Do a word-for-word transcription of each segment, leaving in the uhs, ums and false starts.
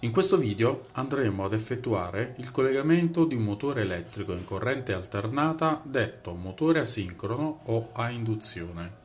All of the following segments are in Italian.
In questo video andremo ad effettuare il collegamento di un motore elettrico in corrente alternata detto motore asincrono o a induzione.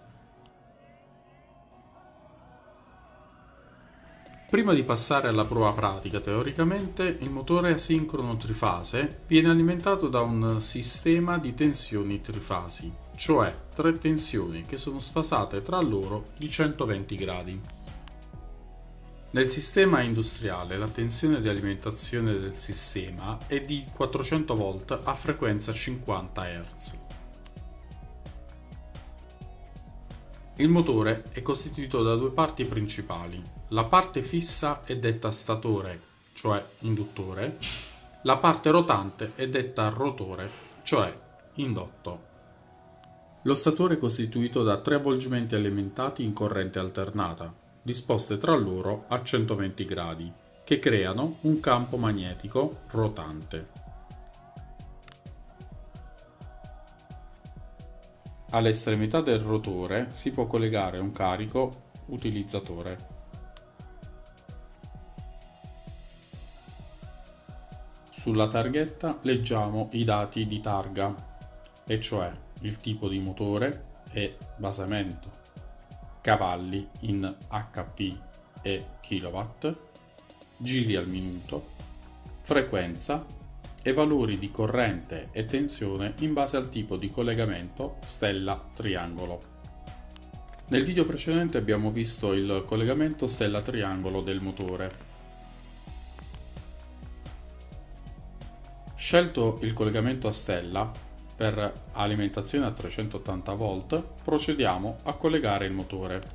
Prima di passare alla prova pratica, teoricamente il motore asincrono trifase viene alimentato da un sistema di tensioni trifasi, cioè tre tensioni che sono sfasate tra loro di centoventi gradi. Nel sistema industriale la tensione di alimentazione del sistema è di quattrocento volt a frequenza cinquanta hertz. Il motore è costituito da due parti principali. La parte fissa è detta statore, cioè induttore. La parte rotante è detta rotore, cioè indotto. Lo statore è costituito da tre avvolgimenti alimentati in corrente alternata, disposte tra loro a centoventi gradi, che creano un campo magnetico rotante. All'estremità del rotore si può collegare un carico utilizzatore. Sulla targhetta leggiamo i dati di targa, e cioè il tipo di motore e basamento, cavalli in H P e kilowatt, giri al minuto, frequenza e valori di corrente e tensione in base al tipo di collegamento stella-triangolo. Nel video precedente abbiamo visto il collegamento stella-triangolo del motore. Scelto il collegamento a stella per alimentazione a trecentottanta volt, procediamo a collegare il motore.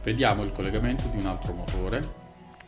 Vediamo il collegamento di un altro motore.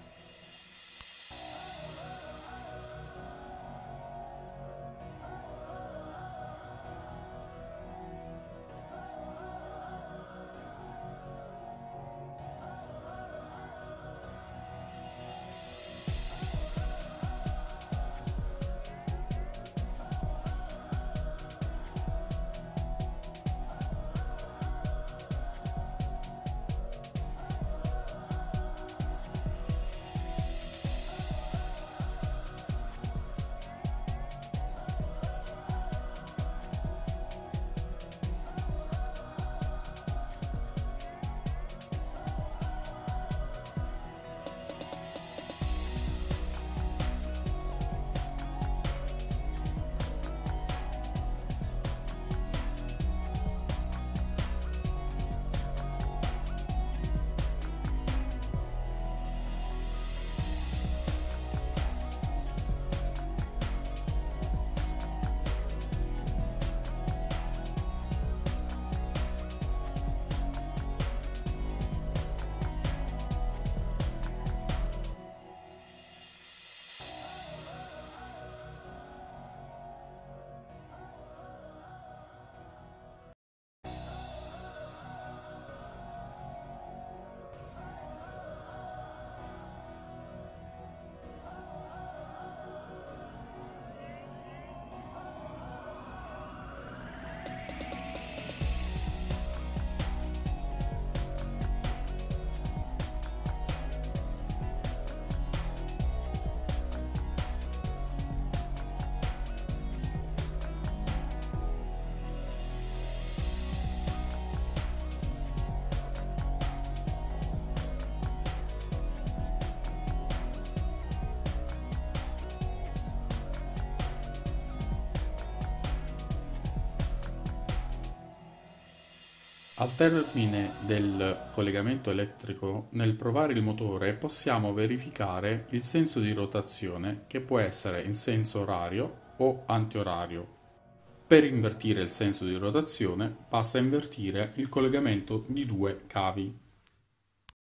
Al termine del collegamento elettrico, nel provare il motore possiamo verificare il senso di rotazione, che può essere in senso orario o antiorario. Per invertire il senso di rotazione basta invertire il collegamento di due cavi.